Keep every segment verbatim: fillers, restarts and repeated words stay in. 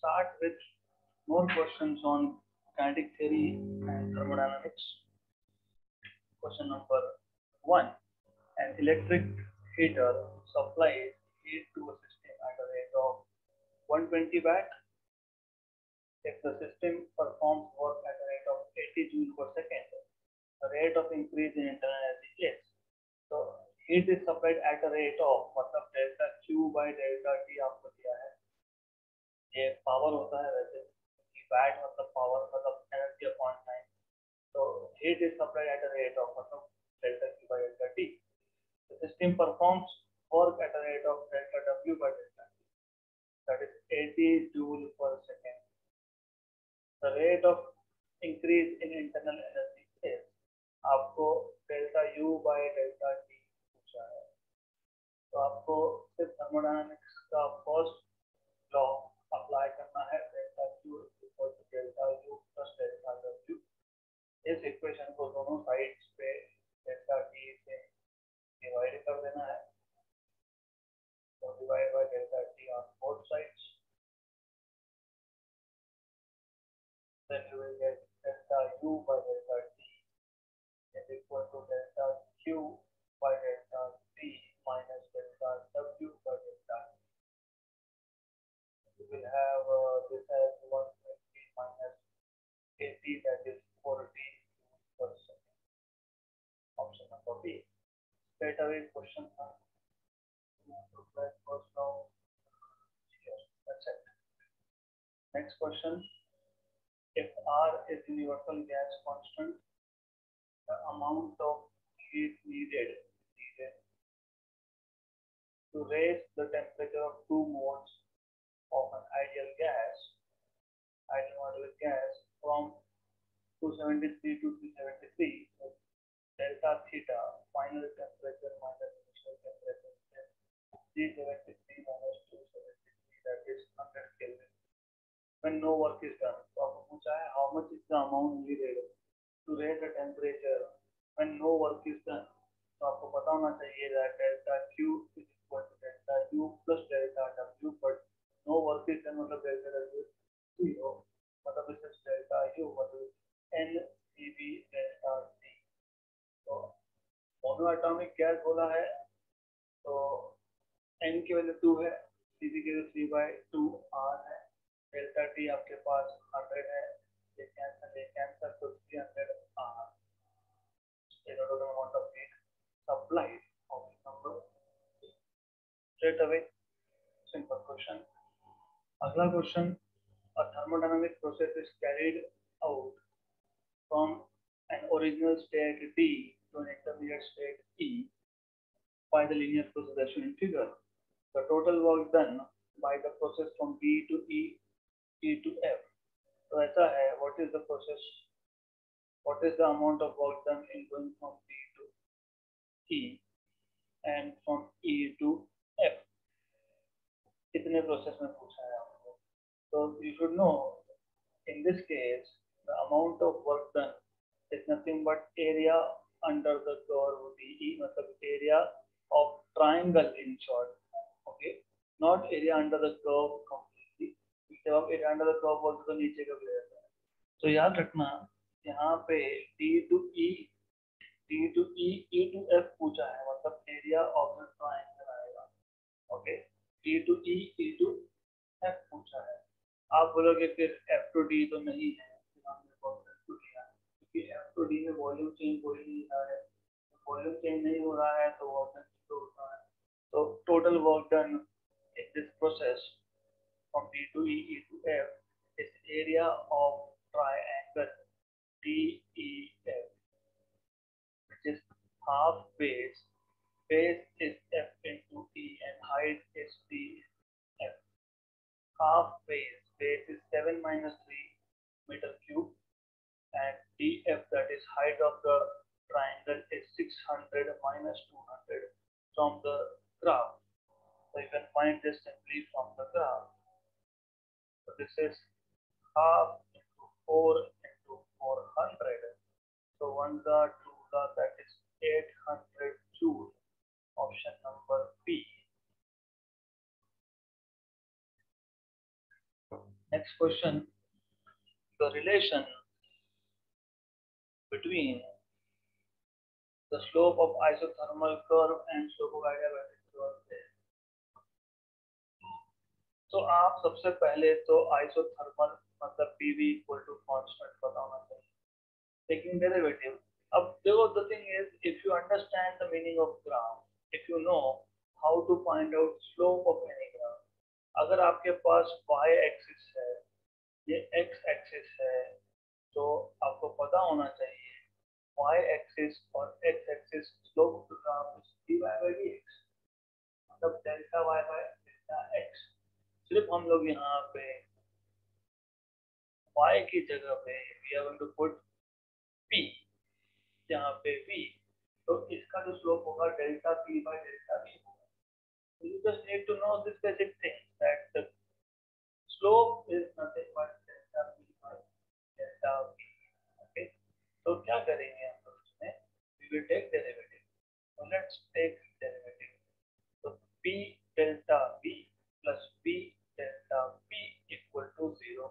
start with more questions on kinetic theory and thermodynamics. Question number one. An electric heater supplies heat to a system at a rate of one hundred twenty watt. If the system performs work at a rate of eighty joule per second, the rate of increase in internal energy is. So heat is supplied at a rate of मतलब delta Q by delta T आपको दिया है. ये power होता है वैसे VAT मतलब power मतलब एनर्जी अपॉन टाइम. तो heat is supplied at a rate of मतलब delta Q by delta T. The system performs work at a rate of delta W by delta T, that is eighty joule per second. The rate of increase in internal energy is आपको delta U by delta T पूछा है. तो आपको सिर्फ thermodynamics का first law apply करना है, delta Q equal to delta U plus delta W. इस इक्वेशन को दोनों साइड्स पे delta T से डिवाइड कर देना है. So divide by delta T on both sides. Then you will get delta U by delta T is equal to delta Q by delta T minus delta W by delta T. You will have uh, this as one hundred twenty minus eighty, that is forty per second. Option number B. Straight away question one. First round. Yes, that's it. Next question. If R is universal gas constant, the amount of heat needed, needed to raise the temperature of two moles of an ideal gas, ideal molecular gas from two seventy-three to three seventy-three, so delta theta, final temperature minus initial temperature, three seventy-three minus two seventy-three, that is one hundred Kelvin. When no work is done, so आपको पूछा है how much is the amount needed to raise the temperature when no work is done. तो आपको पता होना चाहिए that delta Q is equal to delta U plus delta W, but no work is done मतलब delta W zero, मतलब this is delta U मतलब N C V delta T. तो monoatomic gas बोला है तो N की value two है, C V की वैल्यू थ्री बाई टू, R है, डेल्टा T आपके पास हंड्रेड है, ये कैंसिल ये कैंसिल तो थ्री हंड्रेड R. ये total amount of heat supplied. Option number straight away simple question. अगला question. A thermodynamic process is carried out from an original state T to an intermediate state E by the linear process as shown in figure. The total work done by the process from B to E, E to F. So ऐसा है, what is the process? What is the amount of work done in going from B to E and from E to F? कितने process में पूछा है आपको? So you should know, in this case, the amount of work done is nothing but area under the curve D E, मतलब area of triangle in short. Okay, not area under the curve completely. जब आप area under the curve बोलते तो नीचे का भी रहता है. तो याद रखना यहाँ पे D to E, D to E, E to F पूछा है, मतलब area of the triangle आएगा. Okay, D to E, E to F पूछा है. आप बोलोगे फिर F to D तो नहीं है, क्योंकि F to D में वॉल्यूम चेंज हो ही नहीं रहा है. वॉल्यूम चेंज नहीं हो रहा है तो वर्क डन होता है. तो total work done in this process from D to E, E to F is area of triangle D E F, which is half base. Base is F into E and height is D F. Half base, base is seven minus three meter cube, and D F, that is height of the triangle, is six hundred minus two hundred from the graph. So you can find this simply from the graph. So this is half into four into four hundred. So one the two the that is eight hundred joule. Option number B. Next question, the relation between the slope of isothermal curve and slope of adiabatic curve is. तो आप सबसे पहले तो isothermal मतलब P V equal to constant पता होना चाहिए. Taking derivative. अब देखो, the thing is, if you understand the meaning of graph, if you know how to find out slope of any graph, अगर आपके पास y axis है, ये x axis है, तो आपको पता होना चाहिए y axis और x axis slope of the graph is dy by dx, मतलब delta y by delta x. सिर्फ हम लोग यहाँ पे y की जगह पे we are going to put p, यहाँ पे v, तो इसका जो स्लोप होगा delta p by delta v होगा. So you just need to know this basic thing that the slope is nothing but delta p by delta v. Okay, तो क्या करेंगे हम लोग इसमें? We will take derivative. So let's take derivative. So p delta v plus p delta p equal to zero.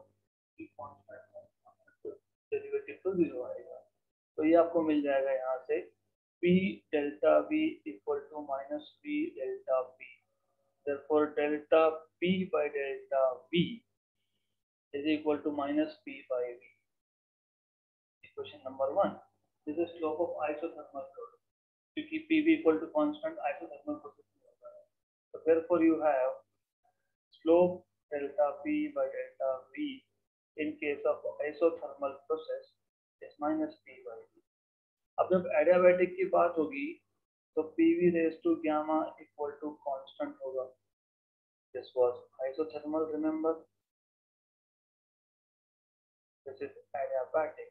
Derivative तो zero आएगा, तो ये आपको मिल जाएगा यहाँ से p delta v equal to minus p delta p. Therefore delta p by delta v is equal to minus p by v. Equation number one. This is slope of isothermal curve. क्योंकि P V equal to constant, isothermal process में होता है. So therefore you have slope delta p by delta v in case of isothermal process is minus p by v. अब जब adiabatic की बात होगी तो Pv raised to gamma equal to constant होगा. This was isothermal, remember. This is adiabatic.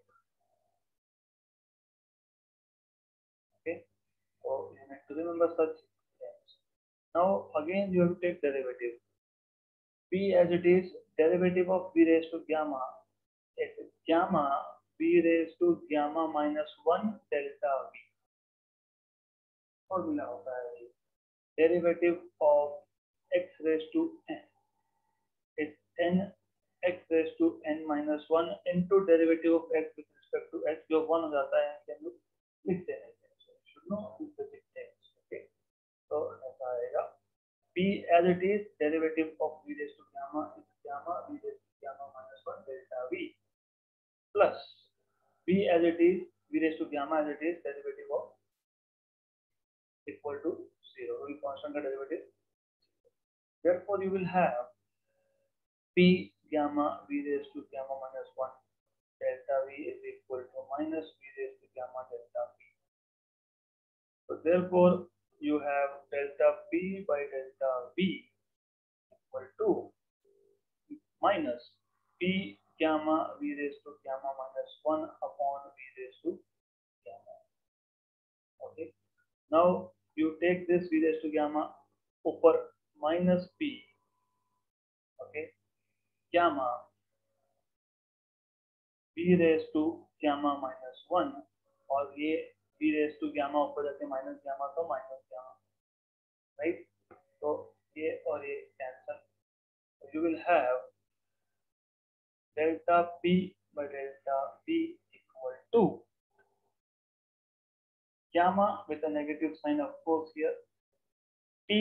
Okay, so you need to remember such things. Now again you have to take derivative. P as it is, derivative of v raised to gamma is gamma v raised to gamma minus one delta v. Formula होता है derivative of x raised to n is n x raised to n minus one into derivative of x with respect to x, जो one हो जाता है हम लोग लिख देंगे. Should know this basic things. Okay, so ऐसा आएगा p as it is, derivative of v raised to gamma is gamma v raised to gamma minus one delta v plus p as it is, v raised to gamma as it is, derivative of equal to zero. We constant का derivative. Therefore you will have p gamma v raised to gamma minus one delta v is equal to minus v raised to gamma delta v. So therefore you have delta p by delta v equal to minus p gamma v raised to gamma minus one upon v raised to gamma. Okay, now you take this v raised to gamma ऊपर minus p. Okay, gamma v raised to gamma minus one, और ये v raised to gamma ऊपर जाके minus gamma तो minus gamma, right? तो ये और ये cancel. So you will have delta p by delta v equal to gamma with a negative sign of course here. p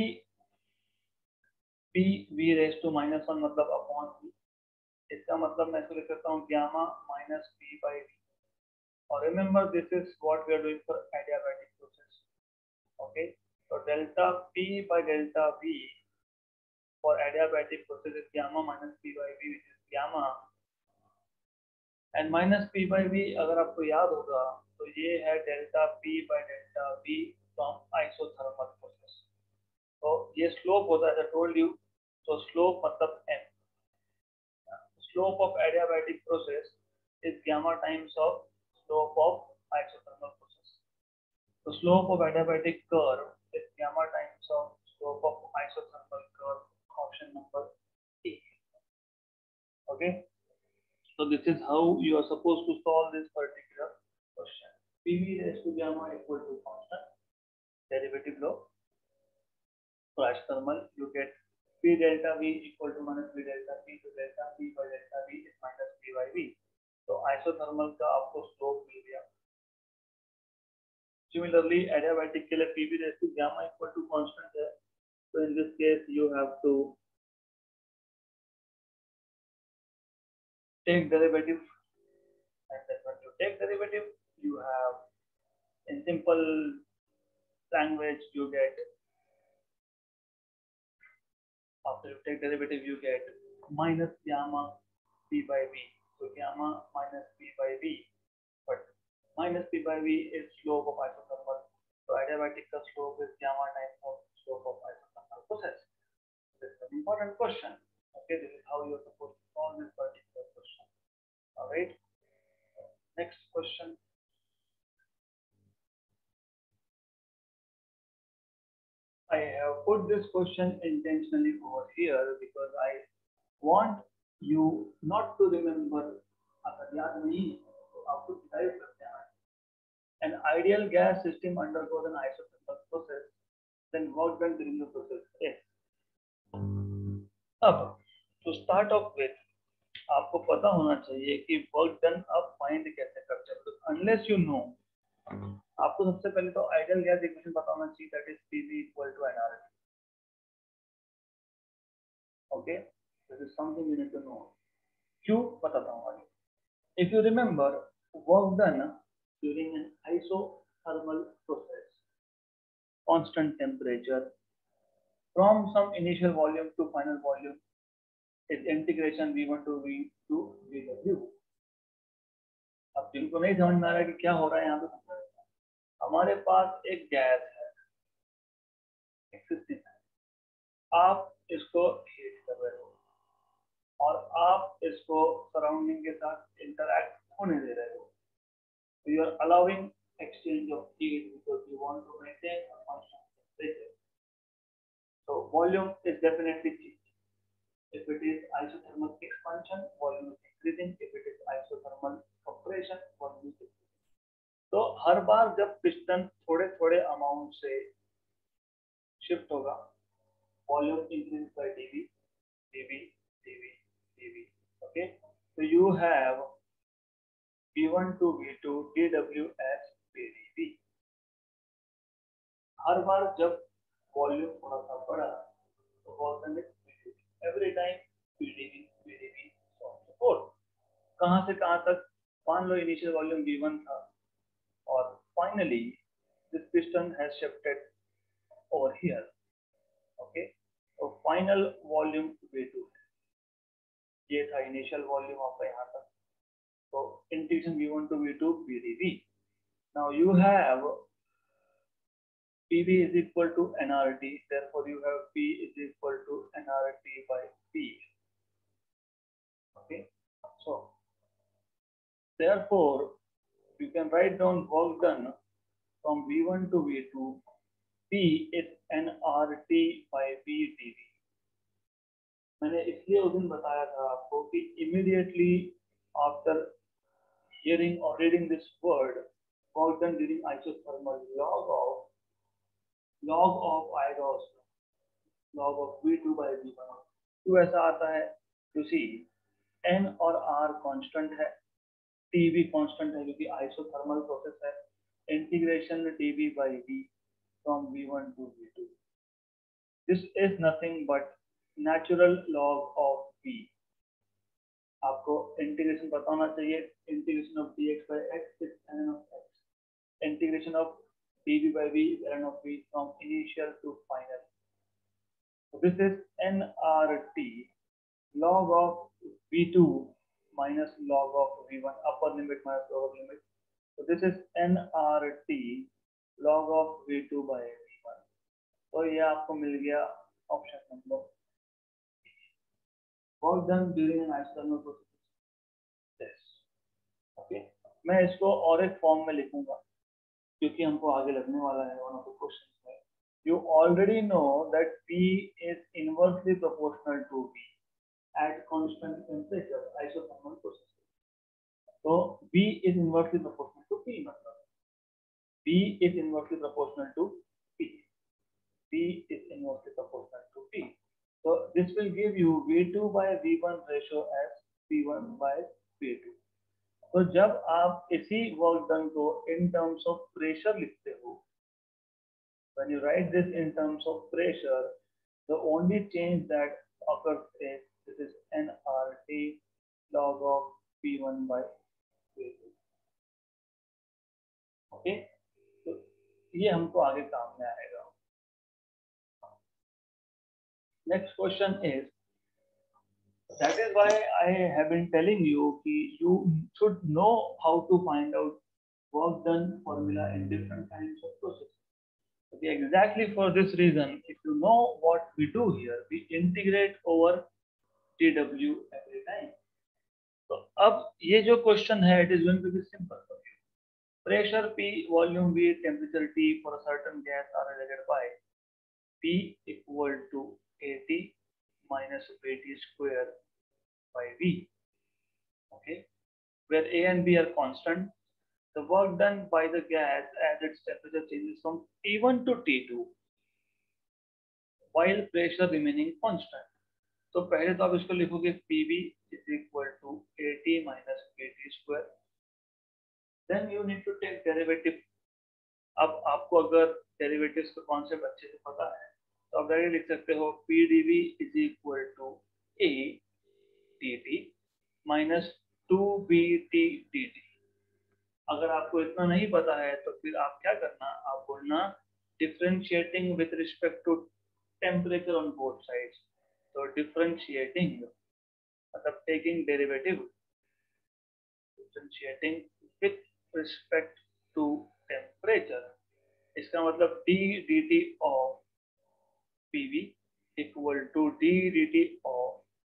p v raised to minus one मतलब upon v. इसका मतलब मैं इसको लिख सकता हूँ gamma minus p by v. और remember this is what we are doing for adiabatic process. Okay, so delta p by delta v for adiabatic process is gamma minus p by v, which is gamma, and minus p by v अगर आपको याद होगा तो ये है delta p by delta v from isothermal process. तो ये slope होता है, I told you. So slope मतलब m. Slope of adiabatic process is gamma times of slope of isothermal process. The slope of adiabatic curve is gamma times of slope of isothermal curve. Option number A. Okay, so this is how you are supposed to solve this particular question. P v raised to gamma equal to constant, derivative law. So isothermal you get P delta V equal to minus V delta P, तो delta P by delta V is minus P by V. तो isothermal का आपको slope मिल गया. Similarly, adiabatic के लिए P V raised to gamma equal to constant है. So in this case, you have to take derivative, and then when you take derivative, you have, in simple language, you get, after you take derivative, you get minus gamma P by V. So gamma minus P by V, but minus P by V is slope of isothermal. So adiabatic ka slope is gamma times of slope of isothermal process. This is an important question. Okay, this is how you are supposed to solve this particular question. All right. Next question. I have put this question intentionally over here because I want you not to remember. अगर याद नहीं तो आपको derive करते हैं. An ideal gas system undergoes an isothermal process. Then work done during the process is. अब to start off with, आपको पता होना चाहिए कि work done अब find कैसे करते हैं. तो unless you know, आपको सबसे पहले तो ideal gas equation पता होना चाहिए, that is P V equal to N R T. Okay, this is something you need to know. क्यों बताता हूँ आगे. If you remember, work done during an isothermal process, constant temperature, from some initial volume to final volume is integration V one to V to V W. अब जिनको नहीं समझ में आ रहा है कि क्या हो रहा है यहाँ पे समझ रहे हैं. हमारे पास एक गैस है, एक सिस्टम है, आप इसको हीट कर रहे हो और आप इसको सराउंडिंग के साथ इंटरैक्ट होने दे रहे हो. So you are allowing exchange of heat because you want to maintain a constant temperature. So volume is definitely changing. If it is isothermal expansion, volume is increasing. If it is isothermal compression, volume is decreasing. तो हर बार जब piston थोड़े थोड़े amount से shift होगा, volume increase by dV, dV, dV, dV. Okay, so you have V one to V two dW as P dV. हर बार जब वॉल्यूम थोड़ा सा बढ़ा तो volume every time P dV, P dV, so on so forth. कहाँ से कहाँ तक? मान लो इनिशियल वॉल्यूम V one था और finally this piston has shifted over here. Okay, तो फाइनल वॉल्यूम V two है. ये था इनिशियल वॉल्यूम आपका यहाँ तक. So integration V one to V two P dV. Now you have P V is equal to N R T. Therefore you have P is equal to N R T by P. Okay. So therefore you can write down work done from V one to V two. P is N R T by V dV. मैंने इसलिए उस दिन बताया था आपको कि immediately after hearing or reading this word, work done during isothermal, log of log of I R O S, log of V two by V one. तो ऐसा आता है, you see, N और R constant है, T भी constant है क्योंकि isothermal process है. Integration dV by V from V one to V two. This is nothing but natural log of V. आपको इंटीग्रेशन पता होना चाहिए. Integration of dx by x is ln of x. Integration of dv by v is ln of v from initial to final. So this is N R T log of V two minus log of V one, upper limit minus lower limit. So this is N R T log of V two by V one. तो ये आपको मिल गया option number. Work done during an isothermal process. Okay, मैं इसको और एक form में लिखूंगा क्योंकि हमको आगे लगने वाला है one of the questions में. You already know that P is inversely proportional to V at constant temperature isothermal process. So V is inversely proportional to P. मतलब V is inversely proportional to P. P is inversely proportional to P. So this will give you V two by V one ratio as P one by P two. तो जब आप इसी work done को in terms of pressure लिखते हो, when you write this in terms of pressure, the only change that occurs is this is N R T log of P one by P two. Okay, तो ये हमको आगे काम में आएगा. Next question is, that is why I have been telling you कि you should know how to find out work done formula in different kinds of processes. Okay, exactly for this reason, if you know what we do here, we integrate over T W every time. So अब ये जो question है, it is going to be simple for you. Pressure P, volume V, temperature T for a certain gas are related by P equal to A T minus B T square by V. Okay, where A and B are constant. The work done by the gas as its temperature changes from T one to T two while pressure remaining constant. तो पहले तो आप इसको लिखोगे P V is equal to A T minus B T square. Then you need to take derivative. अब आपको अगर derivatives का concept अच्छे से पता है तो आप डायरेक्ट लिख सकते हो P D V is equal to A T T minus two B T D T. अगर आपको इतना नहीं पता है तो फिर आप क्या करना, आप बोलना differentiating with respect to temperature on both sides. So differentiating मतलब taking derivative, differentiating with respect to temperature. इसका मतलब d dt of P V equal to d dt of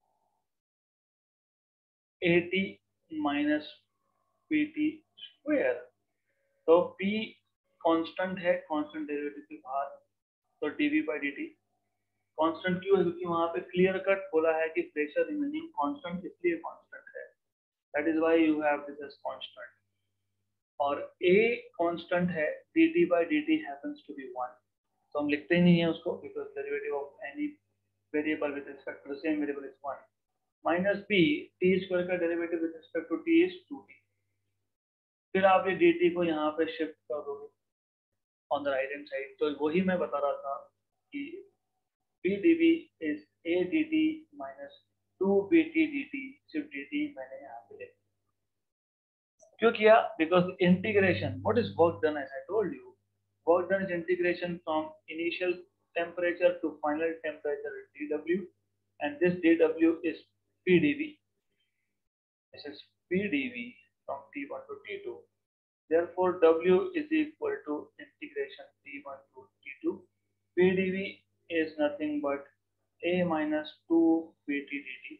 A T minus P T square. तो P constant है, constant derivative के बाहर, तो dV by dt constant क्यों है, क्योंकि वहां पे क्लियर कट बोला है कि प्रेशर रिमेनिंग कांस्टेंट, इसलिए कांस्टेंट है. That is why you have this as constant. और A कांस्टेंट है, dt by dt happens to be one, तो हम लिखते ही नहीं है उसको because derivative of any variable with respect to the same variable is one. Minus b, t square का derivative with respect to t is two t. फिर आप ये dt को यहाँ पे शिफ्ट कर दोगे on the right hand side. तो वही मैं बता रहा था कि P dV is A dt minus two B T dt. सिर्फ dt मैंने यहाँ पे लिखा. क्यों किया? Because integration. What is work done? As I told you, work done is integration from initial temperature to final temperature dW, and this dW is P dV. This is P dV from T one to T two. Therefore, W is equal to integration T one to T two. P dV is nothing but A minus two B T dt.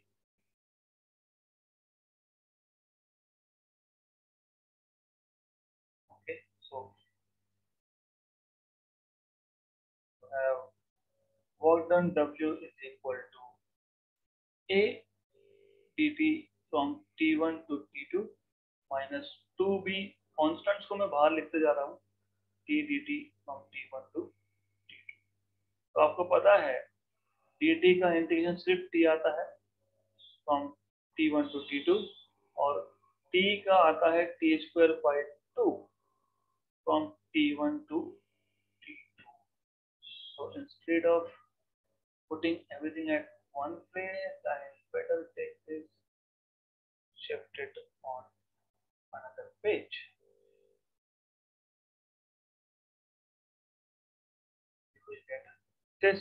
Okay, so uh, work done W is equal to A dt from T one to T two minus two B. Constants को मैं बाहर लिखते जा रहा हूँ, T dt from T one to T two. तो आपको पता है dt का इंटीग्रेशन सिर्फ t आता है from T one to T two और t का आता है t square by two from T one to T two. So instead of putting everything at one place, I better take this, shift it on another page. This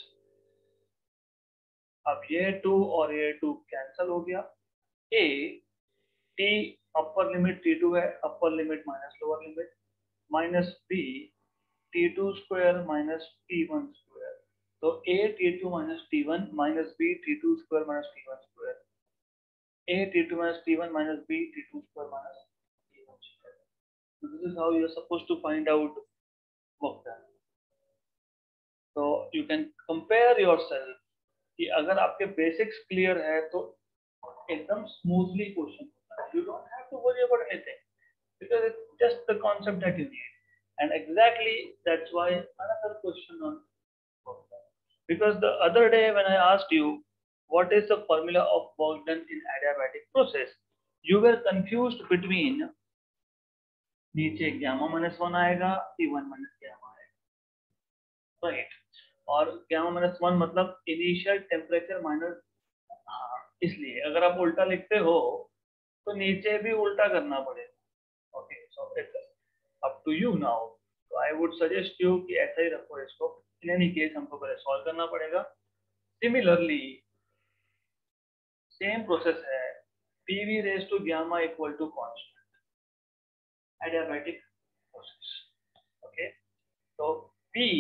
अब ये to और ये two cancel हो गया. A T upper limit T two है, upper limit minus lower limit, minus B T two square minus T one square. तो A T two minus T one minus B T two square minus T one square. A T two minus T one minus B T two square minus T one square. So this is how you are supposed to find out work done. So you can compare yourself कि अगर आपके basics clear है तो एकदम smoothly question होता है. You don't have to worry about anything because it's just the concept that you need. And exactly that's why another question on work done. Because the other day when I asked you what is the formula of work done in adiabatic process, you were confused between नीचे gamma minus one आएगा P one minus gamma आएगा, right? और gamma minus one मतलब initial temperature minus, हाँ, इसलिए अगर आप उल्टा लिखते हो तो नीचे भी उल्टा करना पड़ेगा. Okay, so it's up to you now. So I would suggest you कि ऐसा ही रखो इसको. In any case हमको पहले solve करना पड़ेगा. Similarly, same process है. P V raised to gamma equal to constant. Adiabatic process. Okay. So P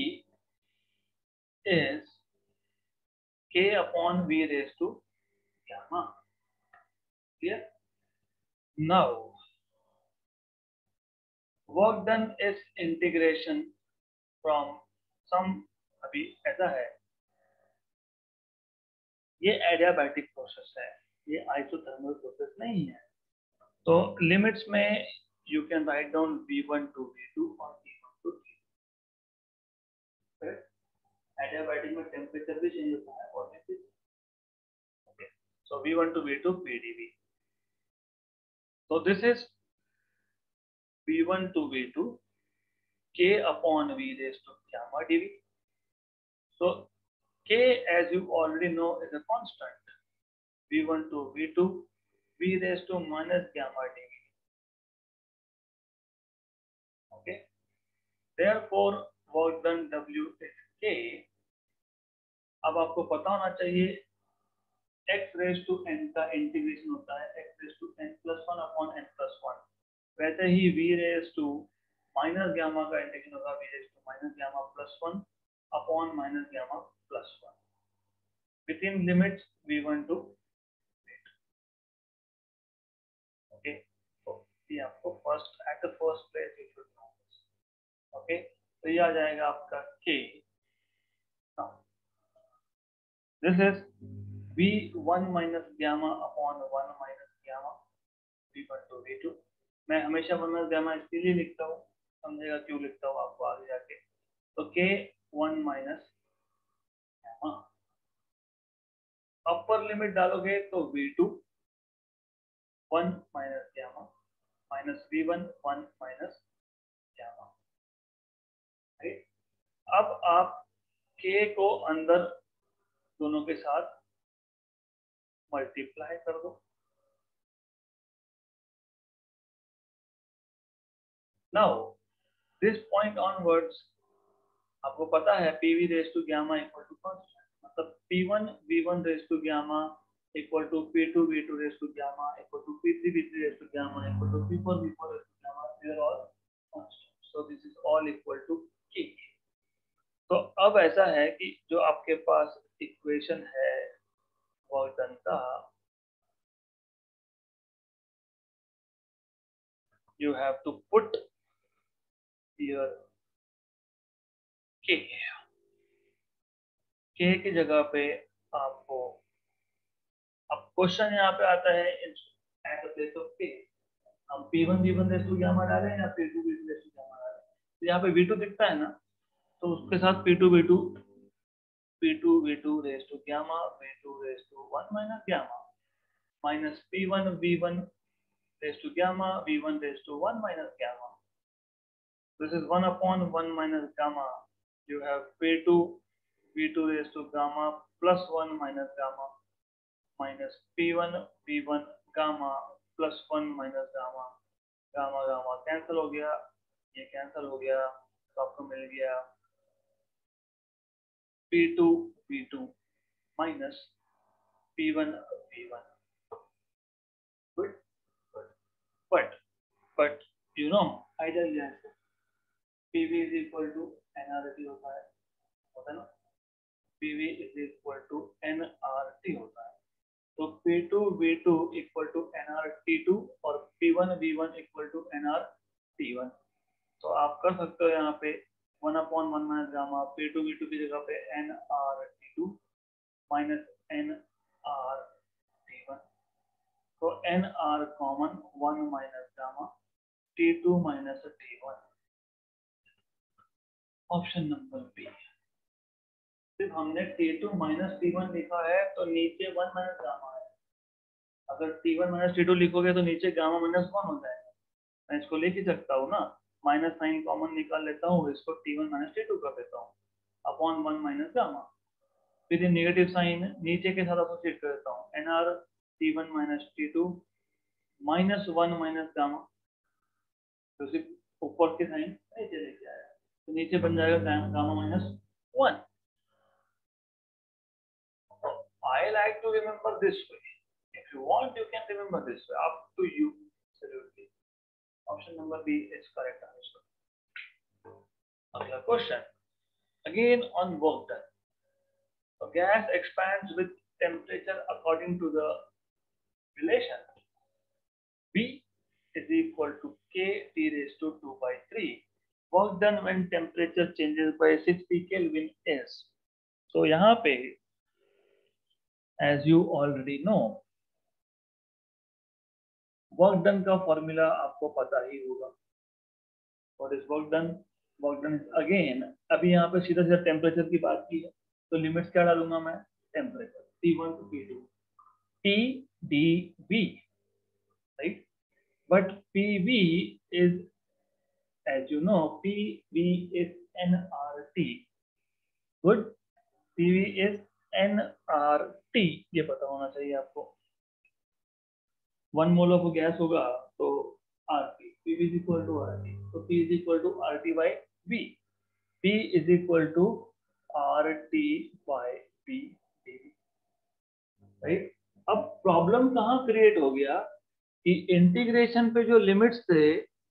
is K upon V raised to gamma. Clear? Now, work done is integration from some, अभी ऐसा है, ये adiabatic process है, ये isothermal process नहीं है. तो limits में you can write down V one to V two और V one to V two. Adiabatic में टेम्परेचर भी चेंज होता है और भी. Okay, so V one to V two P D V. So this is V one to V two K upon V raised to gamma dV. So K, as you already know, is a constant. V one to V two V raised to minus gamma dV. Okay. Therefore, work done W is K. अब आपको पता होना चाहिए x raised to n का integration होता है x raised to n plus one upon n plus one. वैसे ही V raised to minus gamma का इंटीग्रेशन होगा V raised to minus gamma plus one upon minus gamma plus one. Within limits V one to V two. Okay. So ये आपको first at the first place you should know this. Okay. तो ये आ जाएगा आपका K. Now this is V one minus gamma upon one minus gamma V one to V two. मैं हमेशा minus gamma इसलिए लिखता हूँ, समझेगा क्यों लिखता हूँ आपको आगे जाके. तो K one minus gamma. Upper limit डालोगे तो V two one minus gamma minus V one one minus gamma. right? अब आप K को अंदर दोनों के साथ मल्टीप्लाई कर दो. Now this point onwards आपको पता है P V raised to gamma equal to constant. मतलब P one V one raised to gamma equal to P two V two raised to gamma equal to P three V three raised to gamma equal to P four V four raised to gamma. They are all constant. So this is all equal to K. तो अब ऐसा है कि जो आपके पास equation है work done का, you have to put here K. K की जगह पे आपको, अब क्वेश्चन यहाँ पे आता है at the place of K. हम P one V one raise to gamma डालें या P two V two raise to gamma डालें. तो यहाँ पे V two दिखता है ना, तो उसके साथ P two V two P two V two raise to gamma V two raise to one minus gamma minus P one V one raise to gamma V one raise to one minus gamma. This is one upon one minus gamma. You have P two V two raised to gamma plus one minus gamma minus P one V one gamma plus one minus gamma. Gamma gamma cancel हो गया, ये cancel हो गया, तो आपको मिल गया P two V two minus P one V one. Good, good. But but you know ideal gas P V is equal to N R T होता है, होता है ना. P V is equal to N R T होता है. तो P two V two equal to N R T two और P one V one equal to N R T one. तो आप कर सकते हो यहाँ पे one upon one minus gamma P two V two की जगह पे N R T two minus N R T one. तो N R common one minus gamma T two minus T one. Option number B. सिर्फ हमने T two minus T one लिखा है तो नीचे वन माइनस गामा है। अगर T one minus T two लिखोगे तो नीचे गामा माइनस वन हो जाएगा। मैं इसको लिख ही सकता हूँ ना, माइनस साइन कॉमन निकाल लेता हूँ, इसको T one minus T two कर देता हूँ अपॉन वन माइनस गामा। फिर ये नेगेटिव साइन नीचे के साथ एसोसिएट कर देता हूँ, N R T one minus T two minus one minus gamma, तो सिर्फ ऊपर के साइन नीचे लेके आया तो नीचे बन जाएगा gamma minus one. I like to remember this way. If you want, you can remember this way. Up to you. Absolutely. Option number B is correct answer. Another question. Again on work done. So gas expands with temperature according to the relation B is equal to K T raised to two by three. Work done when temperature changes by sixty Kelvin is. So यहाँ पे as you already know, work done का formula आपको पता ही होगा। What is work done? Work done is again, अभी यहाँ पे सीधा सीधा टेम्परेचर की बात की है तो लिमिट्स क्या डालूंगा मैं? Temperature T one to T two, T D V, right? But P V is, as you know, P V is N R T. Good, P V is N R T, ये पता होना चाहिए आपको। One mole of gas होगा तो RT, P is equal to RT, तो P is equal to RT by V, P is equal to RT by V, right? अब problem कहाँ क्रिएट हो गया कि इंटीग्रेशन पे जो लिमिट्स थे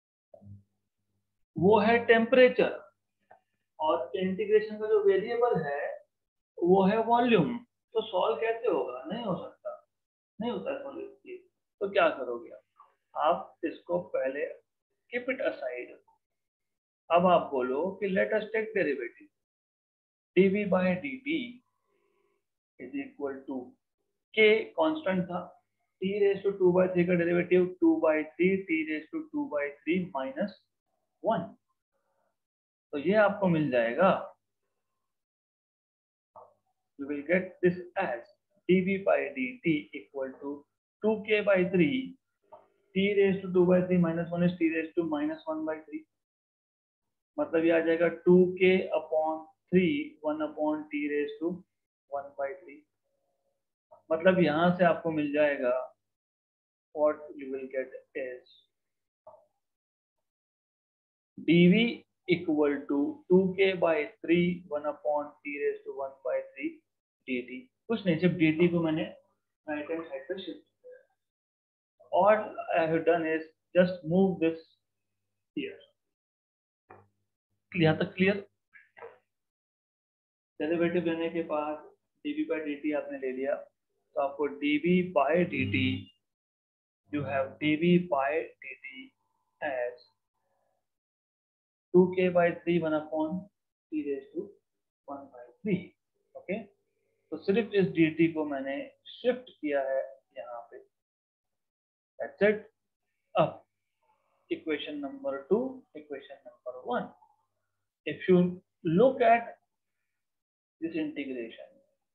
वो है टेम्परेचर, और इंटीग्रेशन का जो वेरिएबल है वो है वॉल्यूम। तो सॉल्व कैसे होगा? नहीं हो सकता, नहीं होता है सॉल्व। तो क्या करोगे आप? इसको पहले कीप इट असाइड। अब आप बोलो कि let us take derivative, dv बाय dt is equal to k, constant था, t raise to two by three का derivative two by three, t raise to two by three minus one, तो ये आपको मिल जाएगा। you will get this as dv by dt equal to two के by three, t raised to two by three minus one is t raised to minus one by three, मतलब ये आ जाएगा two के upon three, one upon t raised to one by three. मतलब यहाँ से आपको मिल जाएगा what you will get is dv equal to two के by three, one upon t raised to one by three dt। कुछ नहीं, सिर्फ dt को मैंने राइट हैंड साइड पे shift. All I have done is just move this here. यहाँ तक clear? Derivative लेने के बाद dv by dt आपने ले लिया, तो आपको dv by dt, you have dv by dt as two के by three, one upon t raised to one by three. Okay, तो सिर्फ इस dt को मैंने शिफ्ट किया है यहाँ पे। That's it. Up. Equation number two, equation number one. If you look at this integration,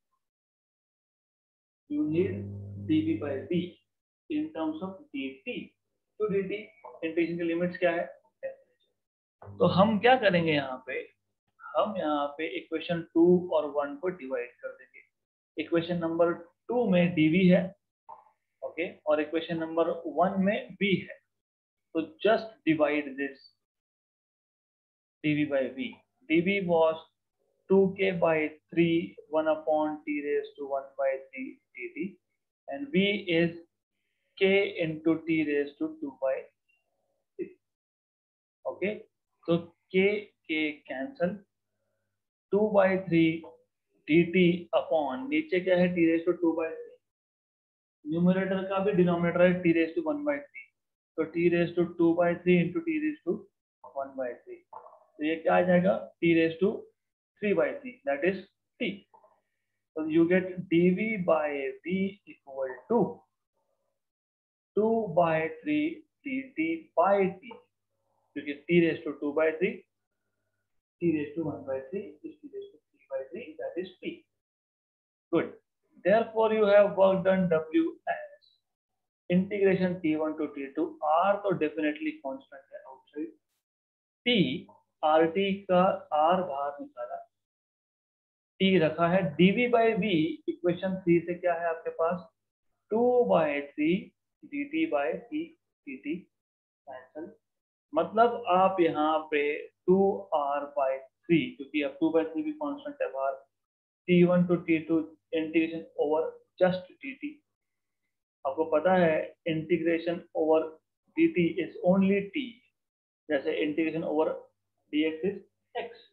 you need dv by v in terms of dt. तो dt इंटीग्रेशन की लिमिट्स क्या है? तो हम क्या करेंगे यहाँ पे? हम यहाँ पे इक्वेशन टू और वन को डिवाइड कर देंगे। इक्वेशन नंबर टू में dv है, ओके, और इक्वेशन नंबर वन में v है, तो just divide this dv by v. dv was two के by three, one upon t raised to one by three dt, and v is k into t raised to two by three. Okay, तो k k cancel, two by three dt upon नीचे क्या है? t raised to two by three, numerator का भी denominator है t raised to one by three, तो t raised to two by three into t raised to one by three, तो ये क्या आ जाएगा? t raised to three by three, that is t. So you get dv by v equal to two by three dt by t, क्योंकि t raised to two by three, t raised to one by three is t raised to three by three, that is P. Good. Therefore, you have work done W as integration T one to T two. R तो definitely constant है outside. T R T का R बाहर निकाला, T रखा है. dV by V equation three से क्या है आपके पास? Two by three dt by T dt cancel. मतलब आप यहाँ पे टू R by थ्री, क्योंकि अब टू by थ्री भी कांस्टेंट है बाहर, T one to T two integration over just dt. आपको पता है integration over dt is only t, जैसे integration over dx is x.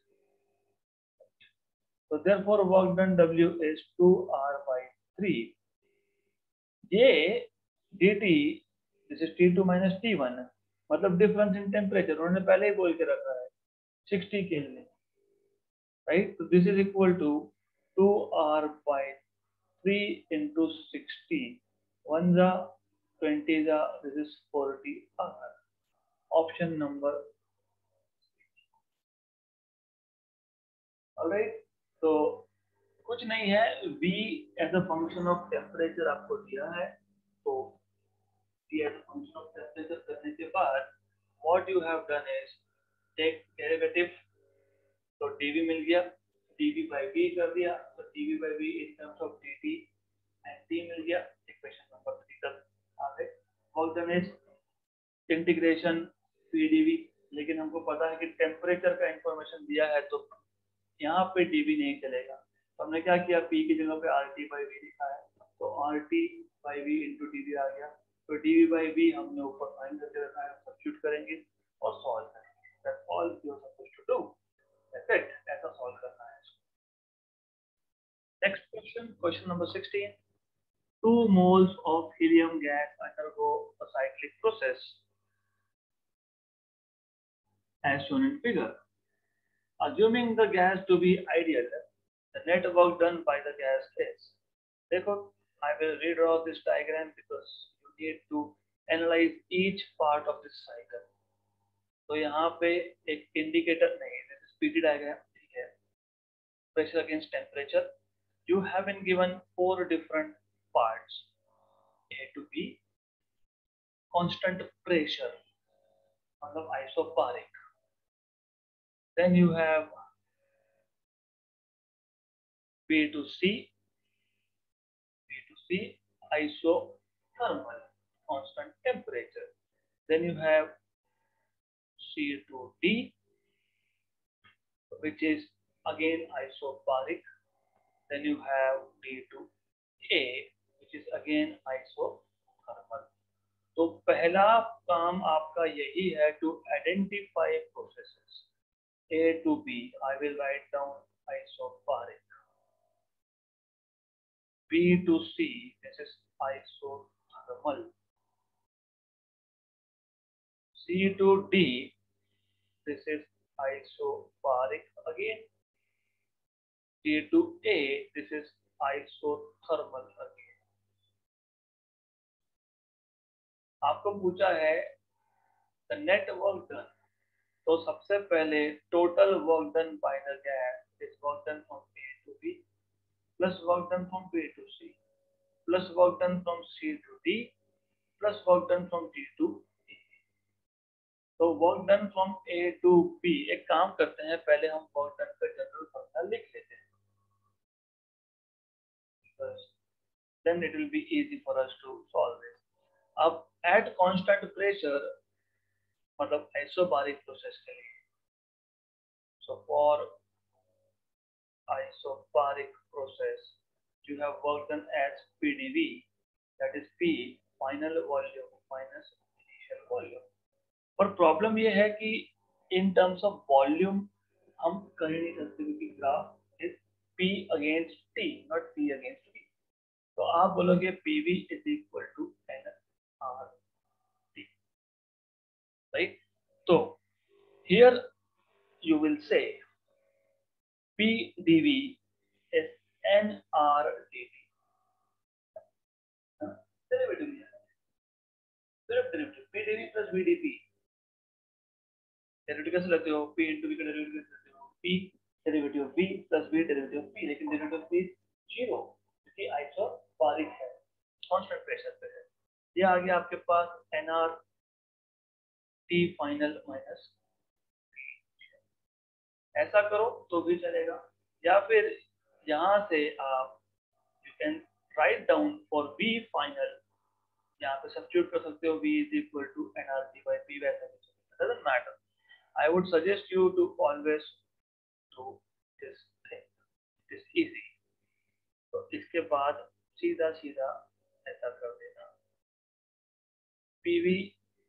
So therefore work done W is two R by three. ये dt, this is T two minus T one, मतलब difference in temperature उन्होंने पहले ही बोल के रखा है सिक्सटी केल्विन, राइट. तो this is equal to two R by three into sixty, one जा twenty जा, this is forty R. Option number. Alright, तो कुछ नहीं है, V as a function of temperature आपको दिया है, तो V as a function of temperature करने के बाद what you have done is take derivative, तो dV मिल गया, dV by V कर दिया, तो dV by V in terms of dt and T मिल गया. इक्वेशन नंबर थ्री तक आ गए. Work done is integration P dV, लेकिन हमको पता है कि टेम्परेचर का इंफॉर्मेशन दिया है तो यहाँ पे dV नहीं चलेगा. तो हमने क्या किया, P की जगह पे R T by V लिखा है, तो R T by V into dV आ गया. तो dV by V हमने ऊपर फाइंड करके रखा है, सब्स्टिट्यूट करेंगे और सॉल्व करेंगे. That's all you are supposed to do. That's it. ऐसा सॉल्व करना है. Next question, question number sixteen. Two moles of helium gas undergo a cyclic process as shown in figure. Assuming the gas to be ideal, the net work done by the gas is. देखो, I will redraw this diagram because you need to analyze each part of this cycle. तो यहाँ पे एक indicator नहीं, this is P T diagram, ठीक है. Pressure against temperature. You have been given four different parts. A to B, constant pressure, मतलब isobaric. Then you have B to C, B to C, isothermal, constant temperature. Then you have C to D, which is again isobaric. Then you have D to A, which is again isothermal. तो पहला काम आपका यही है to identify processes. A to B, I will write down isobaric. B to C, this is isothermal. C to D, this is isobaric again. D to A, this is isothermal again. आपको पूछा है the net work done, तो सबसे पहले total work done by the gas is work done from A to B plus work done from B to C plus work done from C to D plus work done from D to E. तो work done from A to B, एक काम करते हैं, पहले हम work done का general formula लिख लेते हैं, then it will be easy for us to solve it. अब at constant pressure, मतलब isobaric process के लिए, so for isobaric process you have work done as P d V, that is P final volume minus initial volume. पर problem ये है कि in terms of volume हम कर नहीं सकते क्योंकि graph is P against T, not P against V. तो आप बोलोगे P V is equal to N R T, right? So here you will say P d V is N R d T. Derivative सिर्फ derivative P d V plus V d P. Derivative कैसे लेते हो? P into V का derivative कैसे लेते हो? P derivative of v plus v derivative of p, लेकिन derivative of p zero क्योंकि आइसोबारिक है, कांस्टेंट प्रेशर पे है। ये आ गया आपके पास nr t फाइनल माइनस, ऐसा करो तो भी चलेगा, या फिर यहाँ से आप you can write down for v final, यहाँ पे सब्स्टिट्यूट कर सकते हो v is equal to nRT by p, वैसा भी चलेगा, doesn't matter. I would suggest you to always do this thing, it is easy. तो इसके बाद सीधा सीधा ऐसा कर देना, pv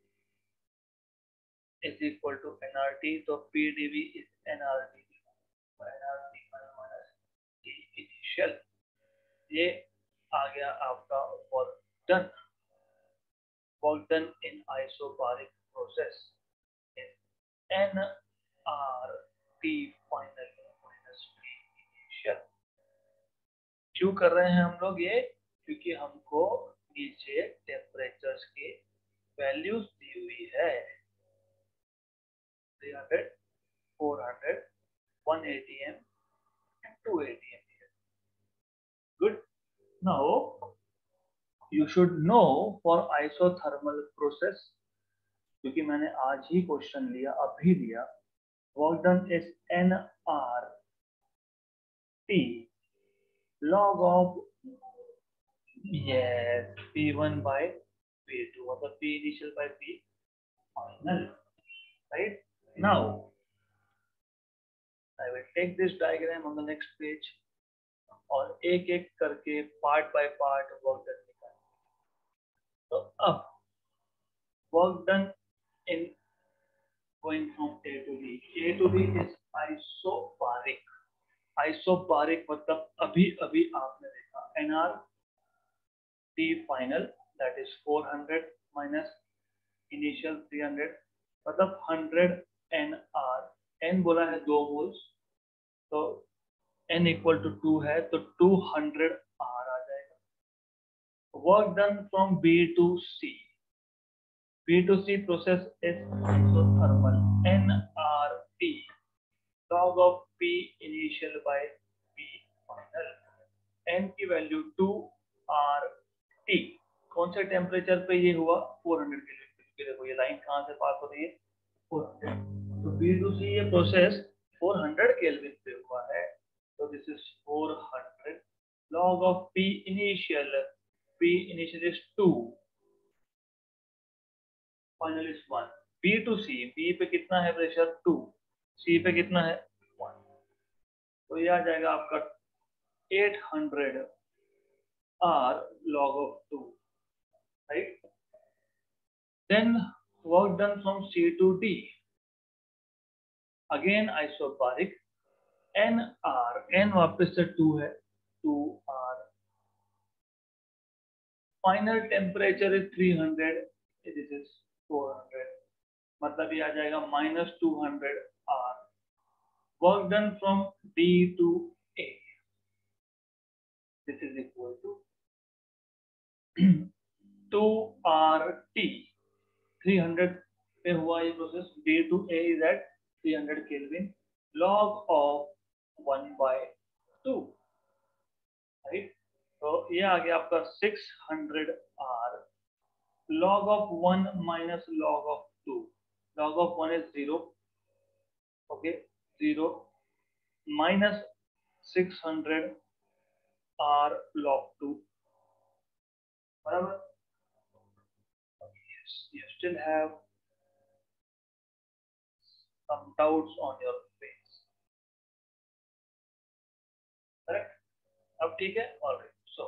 is equal to nRT, तो pdv is nRT nRT minus t initial, ये आ गया आपका work done. Work done in isobaric process N R T final minus T initial. क्यों कर रहे हैं हम लोग ये? क्योंकि हमको नीचे टेम्परेचर्स की वैल्यूज दी हुई है, three hundred, four hundred, one atm and two atm. Good. Now you should know for isothermal process, क्योंकि मैंने आज ही क्वेश्चन लिया, अभी लिया, work done is N R T log of yes p one by p two, मतलब p initial by p final, right? Now I will take this diagram on the next page और एक एक करके part by part work done निकालेंगे। तो अब work done in going from A to B, A to B is isobaric. आइसोबारिक मतलब अभी अभी आपने देखा nr t final that is four hundred minus initial three hundred, मतलब हंड्रेड nr, n बोला है दो मोल्स, तो n इक्वल टू टू है, तो टू हंड्रेड r आ जाएगा। Work done from B to C, B to C process is isothermal, nRT log of P initial by P final, n की value two R T. कौन से temperature पे ये हुआ? फोर हंड्रेड केल्विन पे, क्योंकि देखो ये लाइन कहाँ से पास हो रही है? फोर हंड्रेड, तो B to C ये प्रोसेस फोर हंड्रेड केल्विन पे हुआ है, तो this is four hundred log of P initial, P initial is two, final is one. B to C, B पे कितना है प्रेशर? टू, C पे कितना है? वन, तो ये आ जाएगा आपका eight hundred R log of two, right? Then work done from C to D, again isobaric, N R, N वापस से टू है, two R, final temperature is three hundred, this is four hundred, मतलब ये आ जाएगा minus two hundred R। Work done from D to A, this is equal to two R T, three hundred पे हुआ ये process, D to A is at three hundred kelvin, log of one by two, right? तो ये आ गया आपका six hundred R, log of one minus log of to, log of one is zero, okay, zero minus six hundred R log two, बराबर? Yes, you still have some doubts on your face, correct? अब ठीक है, alright. So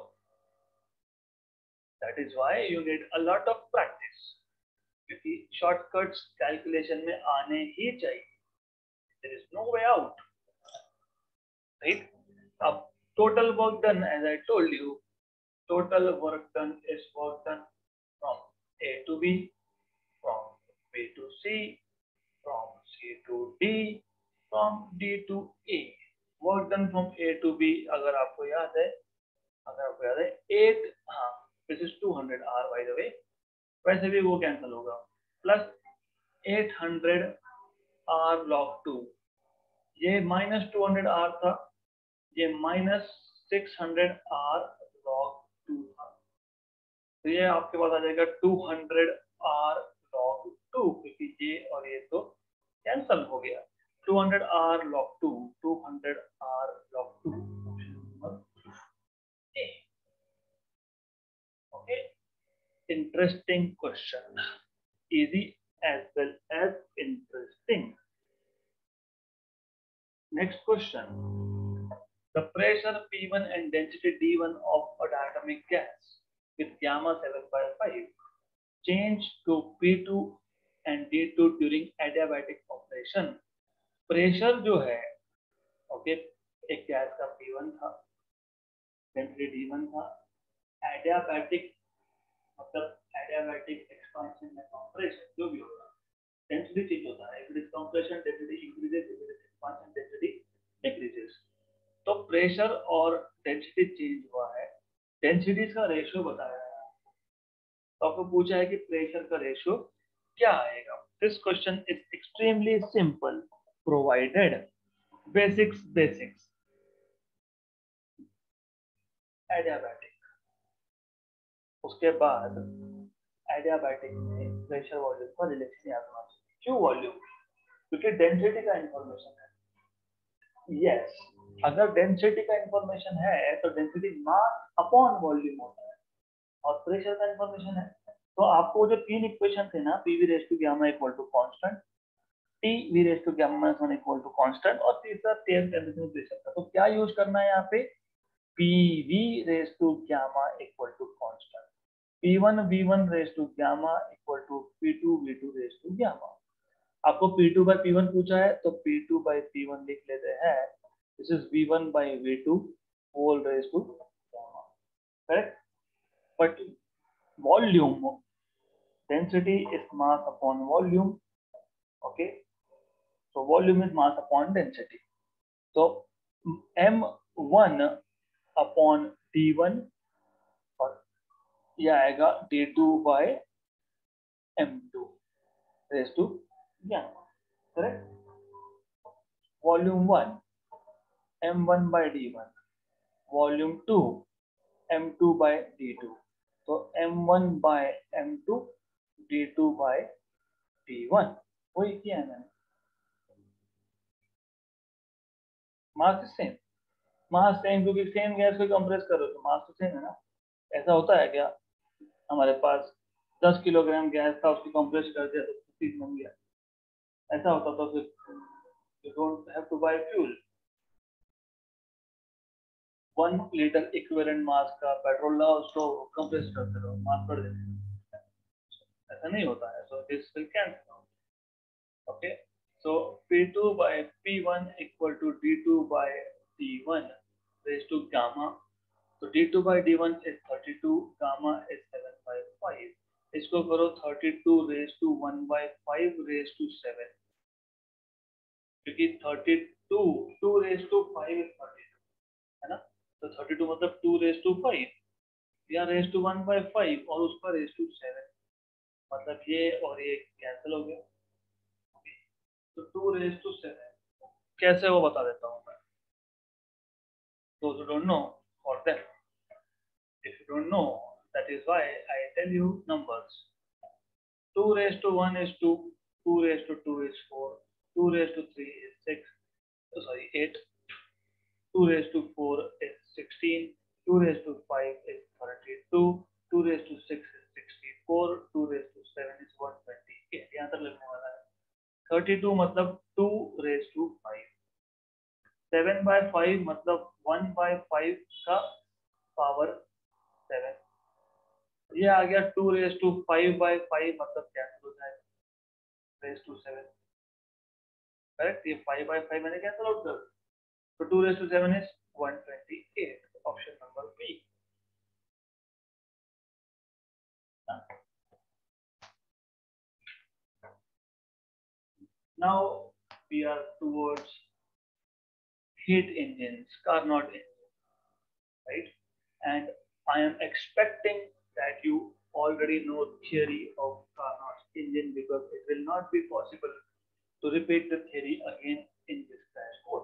that is why you need a lot of practice, क्योंकि shortcuts calculation में आने ही चाहिए, there is no way out, right? अब total work done, as I told you, total work done is work done from A to B, from B to C, from C to D, from D to A. Work done from A to B, अगर आपको याद है, अगर आपको याद है eight, हाँ, this is two hundred R by the way, वैसे भी वो कैंसिल होगा, plus eight hundred R log two, ये माइनस टू हंड्रेड आर था, ये minus six hundred R log two था, तो ये आपके पास आ जाएगा two hundred R log two, क्योंकि ये और ये तो कैंसल हो गया। Two hundred R log two, two hundred R log two, option number A. Okay, interesting question, easy as well as interesting. Next question, the pressure P one and density D one of a diatomic gas with gamma seven by five change to P two and D two during adiabatic operation. Pressure जो है, okay, एक gas का P one था, density D one था, adiabatic मतलब adiabatic expansion में compression जो भी होगा, डेंसिटी चेंज होता है, if it is compression density increases, if it is expansion density decreases. तो प्रेशर और डेंसिटी चेंज हुआ है, डेंसिटीज का रेशियो बताया है, तो आपको पूछा है कि प्रेशर का रेशियो क्या आएगा। This question is extremely simple provided basics basics adiabatic, उसके बाद एडियाबैटिक में प्रेशर वॉल्यूम का रिलेशन याद होना चाहिए। क्यों वॉल्यूम? क्योंकि डेंसिटी का इंफॉर्मेशन है। Yes yes. अगर डेंसिटी का इंफॉर्मेशन है तो डेंसिटी मास अपॉन वॉल्यूम होता है, और प्रेशर का इंफॉर्मेशन है तो आपको जो तीन इक्वेशन थे ना, PV raise to gamma equal to constant, T V raise to gamma minus one equal to constant, और तीसरा टेस्ट टेंपरेचर प्रेशर का, तो क्या यूज करना है यहाँ पे? PV raise to gamma equal to constant, P one V one raised to gamma equal to P two V two raised to gamma। आपको P two by P one पूछा है तो P two by P one लिख लेते हैं, this is V one by V two whole raised to gamma, correct? But volume, density is mass upon volume, okay? So volume is mass upon density, so M one upon D one और ये आएगा D two by M two raised to gamma, correct? Volume one M one by D one, volume two M two by D two, तो M one by M two D two by D one, वही किया है मैंने। Mass same, mass same क्योंकि same gas को compress कर रहे हो तो मास तो सेम है ना। ऐसा होता है क्या, हमारे पास दस किलोग्राम गैस था, उसको कंप्रेस कर दिया तो तीस बन गया, ऐसा होता तो फिर you don't have to buy fuel। One litre equivalent mass का पेट्रोल लाओ, उसको कंप्रेस करते रहो, मास बढ़ जाएगा, ऐसा नहीं होता है। So this will cancel out, okay. So P two by P one equal to D two by D one raised to gamma, तो D two by D one is thirty-two, gamma is seven by five, इसको करो thirty-two raised to one by five raised to seven, क्योंकि thirty-two two raised to five is thirty-two, है ना, तो thirty-two मतलब two raised to five, या raised to one by five और उसका raised to seven, मतलब ये और ये कैंसिल हो गया, तो two raised to seven कैसे वो बता देता हूँ मैं। Those who don't know, for them, if you don't know, that is why I tell you numbers। two raised to one is two, two raised to two is four, two raised to three is six, oh, sorry eight, two raised to four is sixteen, two raised to five is thirty-two, two raised to six is sixty-four, two raised to seven is one twenty-eight, यहाँ तक लगने वाला है। thirty-two मतलब two raised to five, seven by five मतलब one by five का power seven, ये आ गया two raised to five by five मतलब कैंसिल हो जाएगा raised to seven, करेक्ट। ये five by five मैंने कैंसिल आउट कर, तो two raised to seven is one twenty-eight, option number B. Now we are towards heat engines, Carnot engine, right? And I am expecting that you already know theory of Carnot engine, because it will not be possible to repeat the theory again in this crash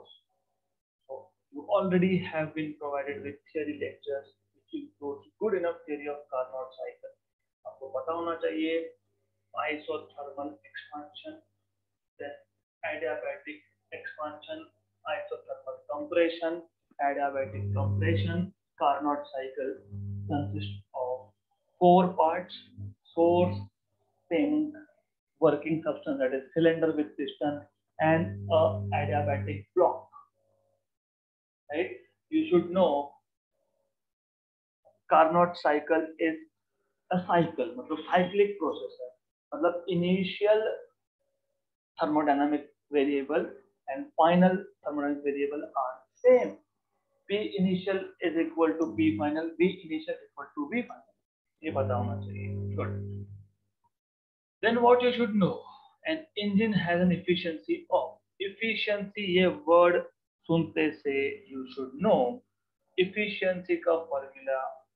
already have been provided with theory lectures which includes good enough theory of Carnot cycle. आपको पता होना चाहिए isothermal expansion, then adiabatic expansion, isothermal compression, adiabatic compression. Carnot cycle consists of four parts: source, sink, working substance that is cylinder with piston, and a adiabatic block. Right? You should know Carnot cycle is a cycle, मतलब cyclic process है, मतलब initial thermodynamic variable and final thermodynamic variable are same. P initial is equal to P final, V initial is equal to V final. ये पता होना चाहिए. Good. Then what you should know, an engine has an efficiency of, efficiency ये word सुनते से you should know efficiency का formula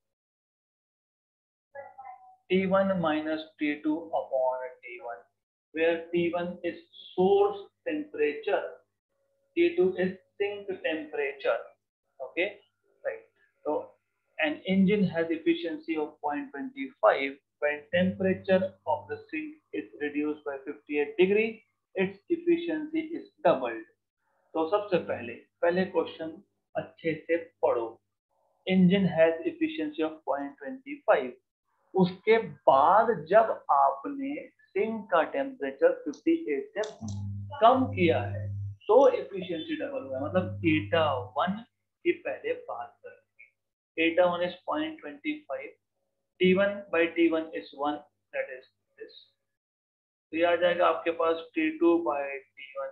T one minus T two upon T one, where T one is source temperature, T two is sink temperature. Okay, right. So an engine has efficiency of zero point two five when temperature of the sink is reduced by fifty-eight degree, its efficiency is doubled. तो सबसे पहले पहले question अच्छे से पढ़ो. Engine has efficiency of zero point two five. उसके बाद जब आपने सिंक का टेम्परेचर अट्ठावन से कम किया है तो एफिशिएंसी डबल हुआ है. मतलब एटा वन की पहले बात करेंगे. Eta one is zero point two five, T one by T one is one, that is this. तो ये आ जाएगा आपके पास T two by T one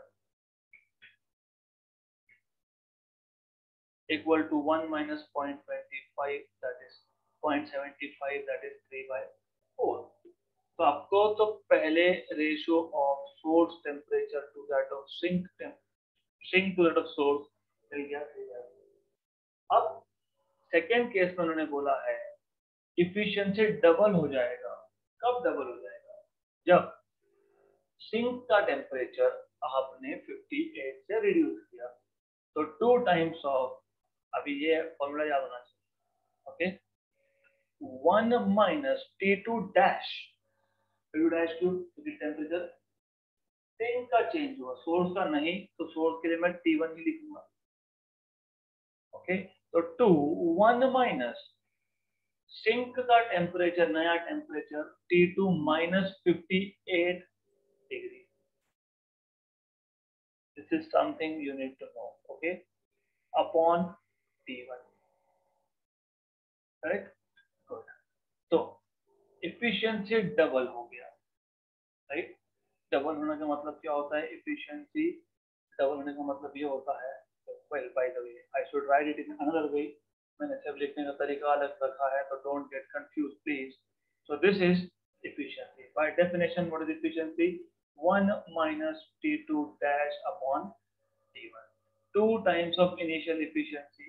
equal to one minus zero point two five, that is zero point seven five, that is three by four. तो आपको तो पहले ratio of source temperature to that of sink sink to that of source मिल गया. अब second case में उन्होंने बोला है इफिशिएंसी डबल हो जाएगा. कब डबल हो जाएगा? जब सिंक का टेम्परेचर आपने अट्ठावन से रिड्यूस किया. तो टू टाइम्स ऑफ, अभी ये फॉर्मूला याद होना चाहिए. Okay, one minus T two dash, T two dash क्यों? क्योंकि टेम्परेचर सिंक का चेंज हुआ, सोर्स का नहीं. तो सोर्स के लिए मैं टी वन ही लिखूंगा. ओके, तो टू वन माइनस सिंक का टेम्परेचर, नया temperature T two minus fifty eight degree. This is something you need to know. Okay, upon T one. Correct? Good. तो इफिशिएंसी डबल हो गया. राइट? डबल होने का मतलब क्या होता है? इफिशिएंसी डबल होने का मतलब ये होता है, well by the way I should write it in another way. मैंने सब लिखने का तरीका अलग रखा है, तो don't get confuse please. So this is efficiency. By definition, what is efficiency? one minus T two dash upon T one. Two times of initial efficiency.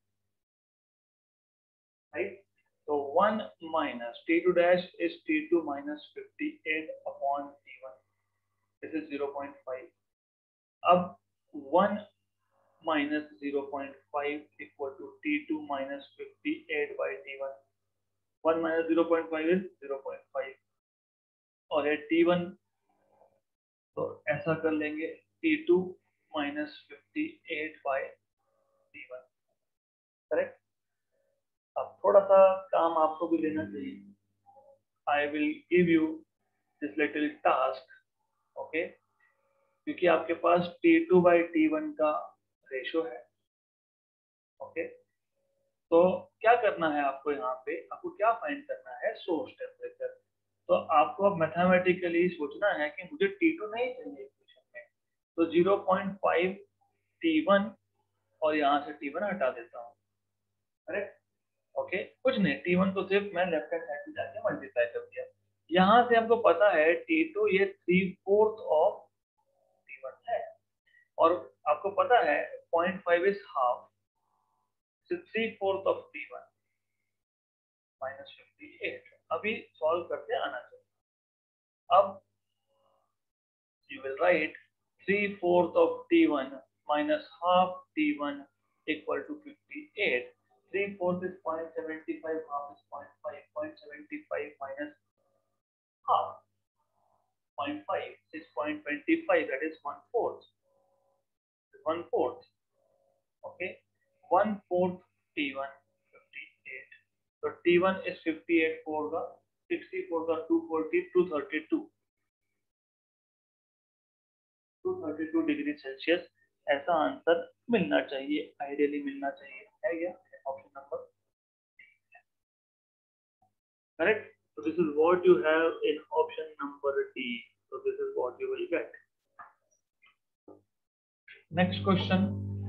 Right? So one minus T two dash is T two minus fifty-eight upon T one. This is zero point five. अब one minus zero point five equal to T two minus fifty-eight by T one. one minus zero point five is zero point five. और ये T one, तो ऐसा कर लेंगे T two minus fifty-eight by T one. Correct? अब थोड़ा सा काम आपको भी लेना चाहिए. I will give you this little task. Okay, क्योंकि आपके पास T two by T one का रेशो है. ओके, तो क्या करना है आपको? यहाँ पे आपको क्या फाइंड करना है? Source temperature. तो आपको अब मैथमेटिकली सोचना है कि मुझे T two नहीं चाहिए इक्वेशन में, तो zero point five T one और यहाँ से T one हटा देता हूँ. करेक्ट? ओके, कुछ नहीं, T one को सिर्फ मैं लेफ्ट हैंड साइड में जाके मल्टीप्लाई कर दिया. यहाँ से हमको पता है T two ये three fourth of T one है, और आपको पता है zero point five is half, so three fourth of T one minus fifty-eight. अभी सॉल्व करते आना चाहिए. अब you will write three fourth of T one minus half T one equal to fifty-eight. three fourths is zero point seven five, half is zero point five. zero point seven five minus half, zero point five is zero point two five, that is one fourth. one fourth. Okay, one fourth T one, fifty-eight. So T one is fifty-eight four का, sixty-four का two forty, two thirty-two. two thirty-two degree Celsius ऐसा answer मिलना चाहिए, ideally मिलना चाहिए, है क्या? Option number correct. So this is what you have in option number D. So this is what you will get. Next question.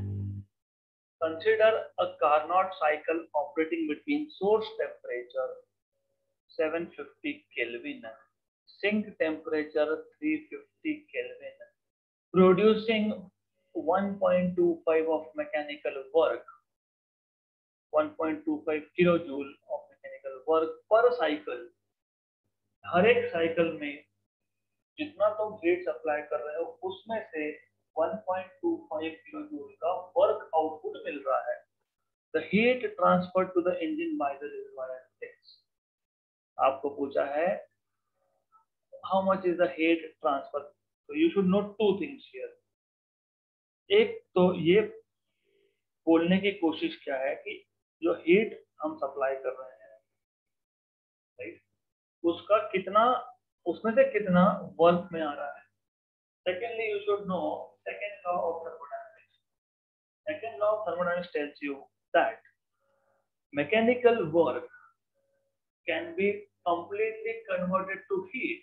Consider a Carnot cycle operating between source temperature seven hundred fifty Kelvin, sink temperature three hundred fifty Kelvin, producing one point two five of mechanical work, one point two five kilojoule of mechanical work per cycle. हर एक cycle में जितना तुम heat supply कर रहे हो उसमें से one point two five kilojoule का वर्क आउटपुट मिल रहा है. The heat transferred to the engine by the reservoir is. आपको पूछा है how much is the heat transfer. So you should note two things here. एक तो ये बोलने की कोशिश क्या है कि जो हीट हम सप्लाई कर रहे हैं, राइट, उसका कितना, उसमें से कितना वर्क में आ रहा है. Secondly, you should know second law of thermodynamics. Second law of thermodynamics tells you that mechanical work can be completely converted to heat.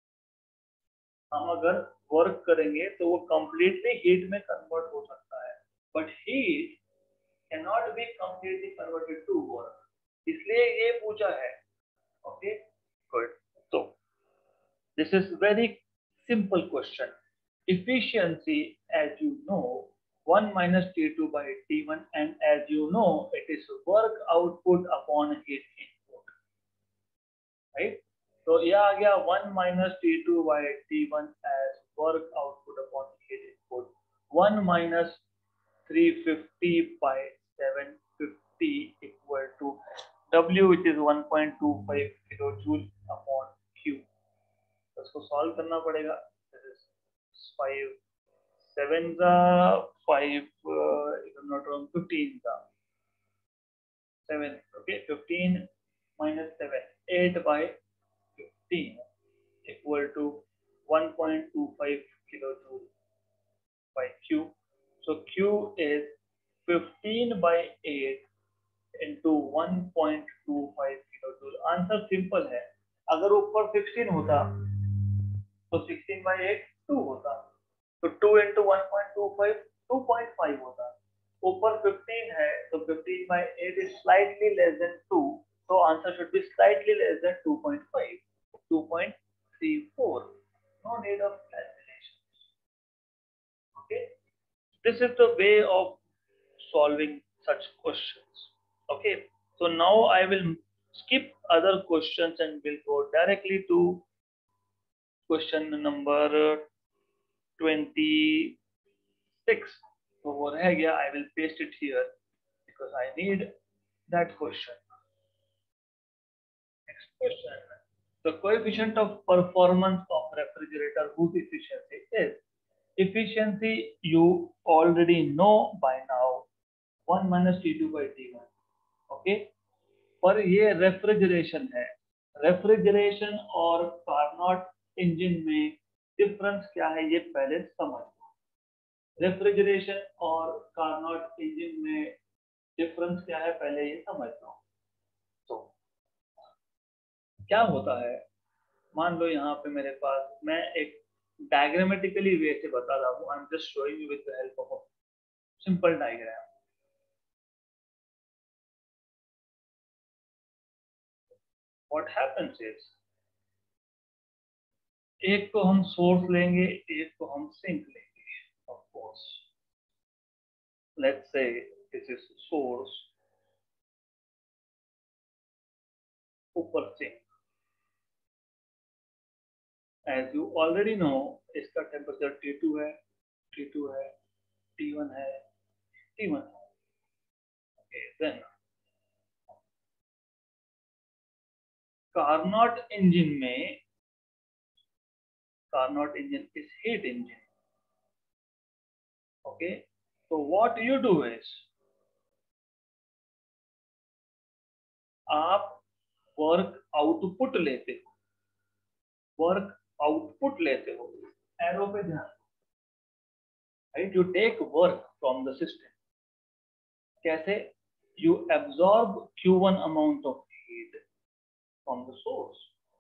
हम अगर वर्क करेंगे तो वो completely heat में convert हो सकता है, but heat cannot be completely converted to work. इसलिए ये पूछा है. Okay, good. So this is very simple question. Efficiency, as you know, one minus T two by T one, and as you know, it is work output upon heat input, right? So ये आ गया one minus T two by T one as work output upon heat input. one minus three hundred fifty by seven hundred fifty equal to W, which is one point two five kilojoule upon Q. तो इसको solve करना पड़ेगा. five seven का five, uh, if I'm not wrong, fifteen का seven. Okay, fifteen minus seven, eight by fifteen equal to one point two five kilojoule by Q. So Q is fifteen by eight into one point two five kilojoule. Answer simple है. अगर ऊपर sixteen होता तो sixteen by eight two होता, तो two into one point two five, two point five होता. ऊपर fifteen है तो fifteen by eight is slightly less than two, so answer should be slightly less than two point five, two point three four. No need of calculations. Okay, this is the way of solving such questions. Okay, so now I will skip other questions and will go directly to question number twenty-six. So वो रह गया, I will paste it here because I need that question. Next question. The coefficient of performance of refrigerator whose efficiency is. Efficiency you already know by now, one minus T two by T one. Okay, पर ये refrigeration है. Refrigeration और Carnot engine में difference क्या है ये पहले समझ लो. रेफ्रिजरेशन और कार्नोट इंजन में डिफरेंस क्या है पहले ये समझ लो. तो क्या होता है, मान लो यहाँ पे मेरे पास, मैं एक डायग्रामेटिकली वे से बता रहा हूँ. I am just showing you with the help of simple diagram. What happens is, एक को हम सोर्स लेंगे, एक को हम सिंक लेंगे. Of course let's say this is source, ऊपर sink. As you already know इसका टेम्परेचर T two है, T two है, T one है, T one है. Okay, then Carnot engine में Carnot engine is heat engine. Okay, so what you do is आप work output लेते हो, work output लेते हो, एरो पे ध्यान, right? You take work from the system. कैसे? You absorb Q one amount of heat from the source,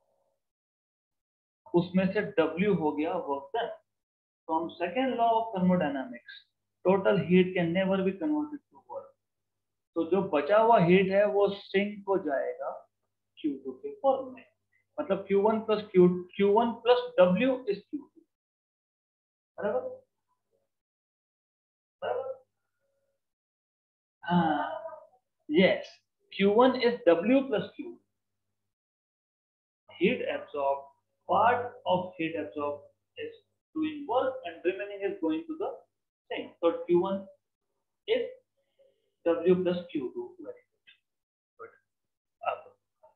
उसमें से W हो गया work done. From second law of thermodynamics, total heat can never be converted to work. तो जो बचा हुआ heat है वो सिंक को जाएगा Q two के फॉर्म में. मतलब Q one plus Q Q one plus W is Q two. बराबर? बराबर? हाँ. Yes. Q one is W plus Q. Heat absorbed. Part of heat absorbed is doing work, and remaining is going to the sink. So Q one is W plus Q two. Very good. अब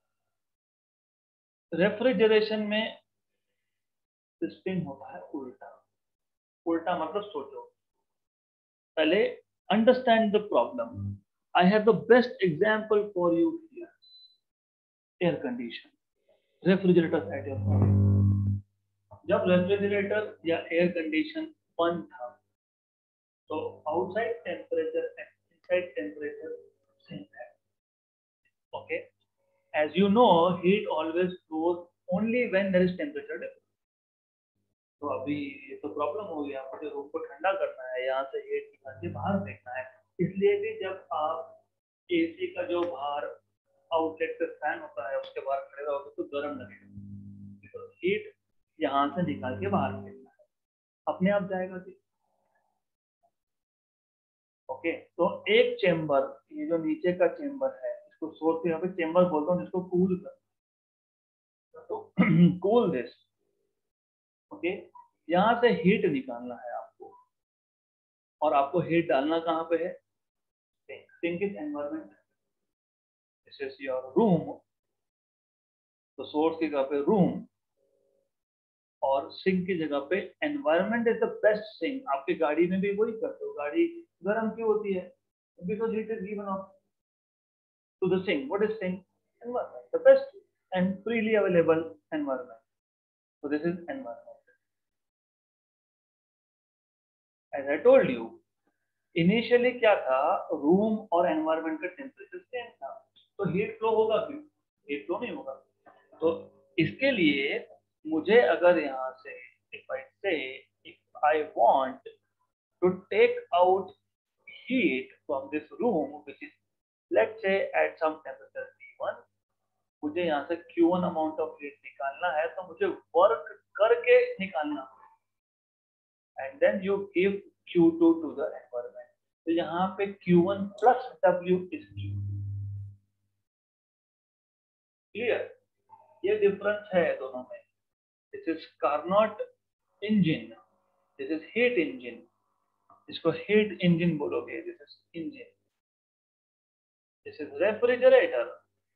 refrigeration में system होता है उल्टा. उल्टा मतलब सोचो, पहले understand the problem. I have the best example for you here. Air condition, refrigerator at your home. जब रेफ्रिजरेटर या एयर कंडीशन बंद था तो outside temperature and inside temperature same है. Okay, as you know heat always flows only when there is temperature difference. तो अभी ये तो प्रॉब्लम हो गया, मुझे रूम को ठंडा करना है, यहाँ से हीट निकाल के बाहर फेंकना है. इसलिए भी जब आप एसी का जो बाहर आउटलेट पे फैन होता है उसके बाहर खड़े रहोगे तो गर्म लगेगा, तो हीट यहाँ से निकाल के बाहर फेंकना है, अपने आप जाएगा जी. ओके, तो एक चेम्बर, ये जो नीचे का चेम्बर है इसको सोर्स यहाँ पे चेम्बर बोलता हूँ, जिसको कूल कर, तो कूल दिस. ओके, यहाँ से हीट निकालना है आपको, और आपको हीट डालना कहाँ पे है? Sink is environment. This is your room. तो सोर्स की जगह पे रूम और सिंक की जगह पे environment is the best sink. आपकी गाड़ी में भी वही करते हो, गाड़ी गर्म क्यों होती है? Because heat is given off to the sink. What is sink? Environment, the best and freely available environment. So this is environment. As I told you, initially क्या था, रूम और एनवायरमेंट का टेम्परेचर सेम था, तो heat flow होगा क्यों? Heat flow नहीं होगा. तो इसके लिए मुझे अगर यहाँ से if I say if I want to take out heat from this room which is let's say at some temperature T one, मुझे यहाँ से Q one amount of heat निकालना है, तो मुझे वर्क करके निकालना है, and then you give Q two to the environment. तो यहाँ पे Q one plus W is Q two. Clear? ये डिफरेंस है दोनों में. This is Carnot engine, this is heat engine. इसको हीट इंजन बोलोगे. This is engine, this is refrigerator.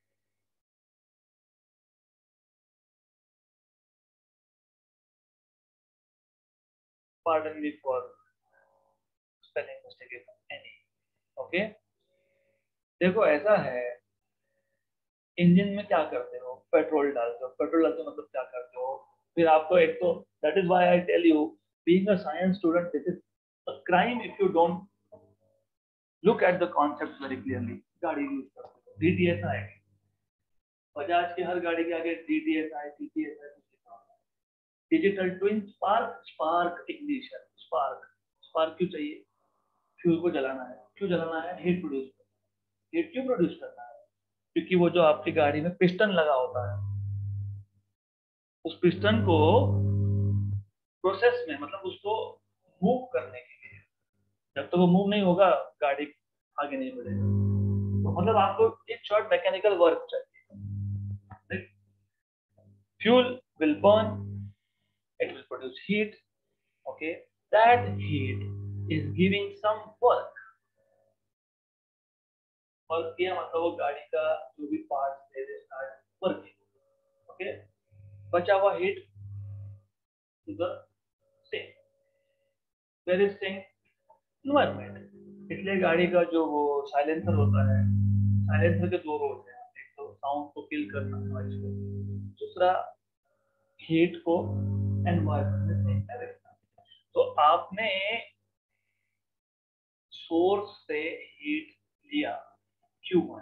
Pardon me for spelling mistake if any. Okay, देखो ऐसा है, engine में क्या करते हो? पेट्रोल डालते हो. पेट्रोल डालते हो मतलब क्या करते हो? फिर आपको एक तो that is why I tell you, being a science student, this is a crime if you don't look at the concept very clearly. गाड़ी यूज करते हो, डीटीएस आएगी, बजाज की हर गाड़ी के आगे डीटीएस आए, टीटीएस आए, digital twin spark, spark ignition. Spark spark क्यों चाहिए? फ्यूल को जलाना है. क्यों जलाना है? हीट प्रोड्यूस करना. हीट क्यों प्रोड्यूस करना है? क्योंकि वो जो आपकी गाड़ी में पिस्टन लगा होता है, उस पिस्टन को प्रोसेस में, मतलब उसको मूव करने के लिए, जब तक तो वो मूव नहीं होगा गाड़ी आगे नहीं बढ़ेगा. तो मतलब आपको एक शॉर्ट मैकेनिकल वर्क चाहिए. Fuel will burn, it will produce heat. Okay, that heat is giving some work. Work किया मतलब वो गाड़ी का जो भी पार्ट थे दे स्टार्ट वर्किंग। ओके, बचा हुआ heat to the sink, where is sink environment. इसलिए गाड़ी का जो वो साइलेंसर होता है, साइलेंसर के दो रोल हैं, एक तो साउंड को किल करना नॉइज को, दूसरा हीट को एनवायरनमेंट में सेफ रखना। तो आपने सोर्स से हीट लिया क्यू वन,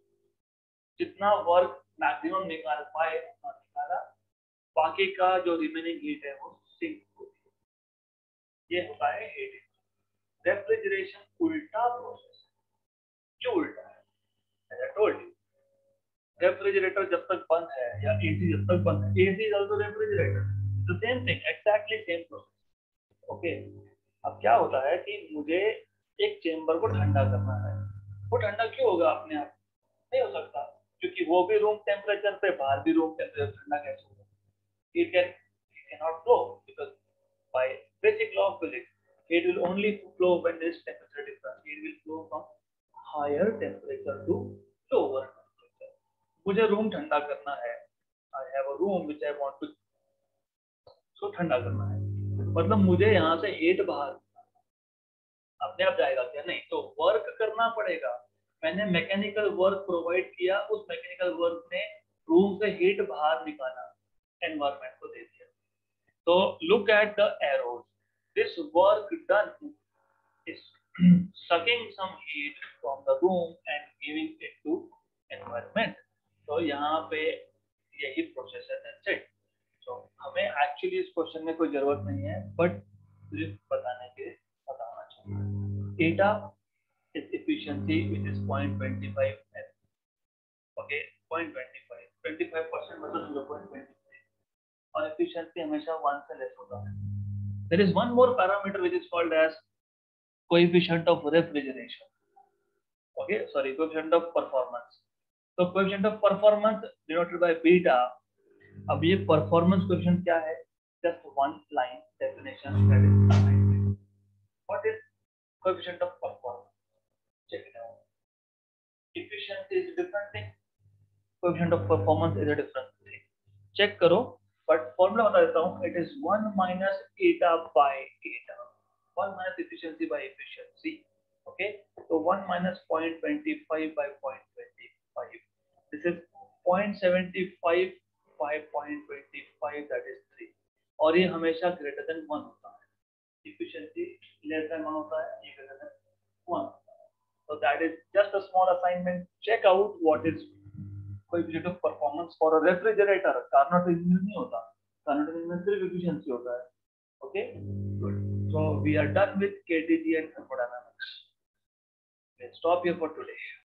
जितना वर्क मैक्सिमम निकाल पाए उतना निकाला, बाकी का जो रिमेनिंग हीट है वो सिंक होती है। ये होता है हीटिंग। रेफ्रिजरेशन उल्टा प्रोसेस। क्यों उल्टा है? As I told you, refrigerator जब तक बंद है या एसी जब तक बंद है, AC is also refrigerator, the same thing, exactly same process. Okay, अब क्या होता है कि मुझे एक चेंबर को ठंडा करना है। वो ठंडा क्यों होगा अपने आप? नहीं हो सकता, क्योंकि वो भी रूम टेम्परेचर पे, बाहर भी रूम टेम्परेचर, ठंडा कैसे होगा? It can it cannot flow because by basic law of physics, it will only flow when there is temperature difference. It will flow from higher temperature to lower temperature. मुझे room ठंडा करना है, I have a room which I want to so ठंडा करना है, मतलब मुझे यहाँ से हीट बाहर अपने आप जाएगा क्या? नहीं, तो वर्क करना पड़ेगा। मैंने मैकेनिकल वर्क प्रोवाइड किया, उस मैकेनिकल वर्क ने रूम से हीट बाहर निकाला, एनवायरनमेंट को दे दिया। तो look at the arrows. This work done is sucking some heat from the room and giving it to environment. तो यहाँ पे यही प्रोसेस है, that's it. तो हमें एक्चुअली इस क्वेश्चन में कोई जरूरत नहीं है, बट सिर्फ बताने के बताना चाहिए। एटा is efficiency which is zero point two five F. Okay, zero point two five, twenty-five percent मतलब zero point two five, और efficiency हमेशा one से less होता है। There is one more parameter which is called as coefficient of refrigeration. Okay, sorry, coefficient of performance. So coefficient of performance denoted by beta. अब ये performance coefficient क्या है? Just one line definition, that is assignment. What is coefficient of performance? Check it out. Efficiency is a different thing. Coefficient of performance is a different thing. Check करो, but formula बता देता हूँ. It is one minus eta by eta. one minus efficiency by efficiency. Okay, so one minus zero point two five by zero point two five. This is zero point seven five by zero point two five, that is three. और ये हमेशा greater than one होता है. Efficiency less than one होता है, ये greater than one. So that is just a small assignment. Check out what is coefficient of performance for a refrigerator. Carnot engine नहीं होता. Carnot engine में सिर्फ efficiency होता है. Okay, good. So we are done with K T G and thermodynamics. Let's stop here for today.